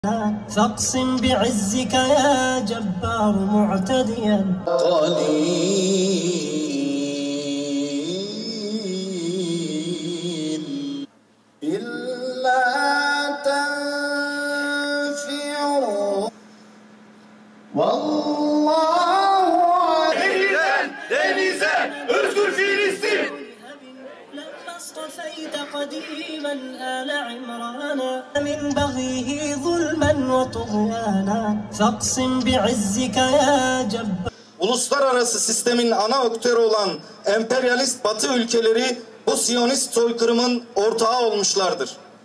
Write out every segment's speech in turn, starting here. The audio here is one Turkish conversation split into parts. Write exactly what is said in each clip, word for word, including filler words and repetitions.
فاقسم بعزك يا جبار معتديا قليل إلا تنفروا والله Denizden denize özgür Filistin. لما اصطفيت قديما آل عمران من بغيه ظلما وطغيانا فاقسم بعزك يا جبار. Uluslararası sistemin ana aktörü olan emperyalist Batı ülkeleri bu Siyonist soykırımın ortağı olmuşlardır.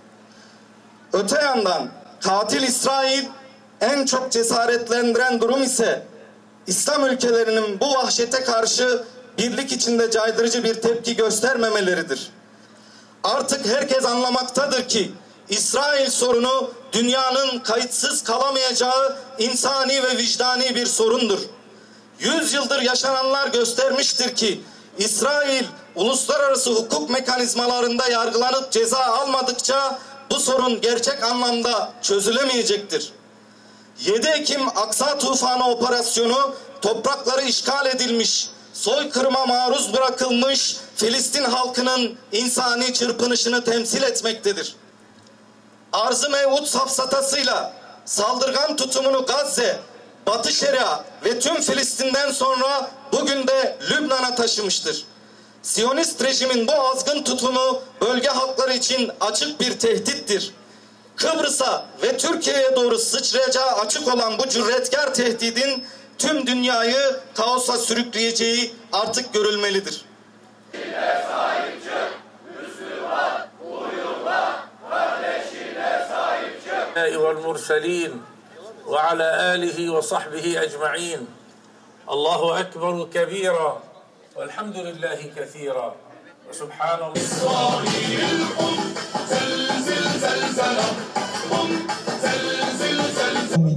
Öte yandan katil İsrail, en çok cesaretlendiren durum ise İslam ülkelerinin bu vahşete karşı birlik içinde caydırıcı bir tepki göstermemeleridir. Artık herkes anlamaktadır ki İsrail sorunu dünyanın kayıtsız kalamayacağı insani ve vicdani bir sorundur. Yüz yıldır yaşananlar göstermiştir ki İsrail uluslararası hukuk mekanizmalarında yargılanıp ceza almadıkça bu sorun gerçek anlamda çözülemeyecektir. yedi Ekim Aksa Tufanı operasyonu toprakları işgal edilmiş, soykırıma maruz bırakılmış Filistin halkının insani çırpınışını temsil etmektedir. Arz-ı mev'ud safsatasıyla saldırgan tutumunu Gazze, Batı Şeria ve tüm Filistin'den sonra bugün de Lübnan'a taşımıştır. Siyonist rejimin bu azgın tutumu bölge halkları için açık bir tehdittir. Kıbrıs'a ve Türkiye'ye doğru sıçrayacağı açık olan bu cüretkar tehdidin tüm dünyayı kaosa sürükleyeceği artık görülmelidir. Kardeşine sahip çık, Müslüman uyuma, kardeşine sahip çık. Vel murselin ve ala alihi ve sahbihi ecma'in. Allahu ekberu kebira velhamdülillahi kethira ve subhanallah. İsrail um, zelzil zelzela, um, zelzil zelzela.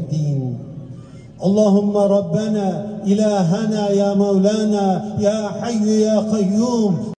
اللهم ربنا إلهنا يا مولانا يا حي يا قيوم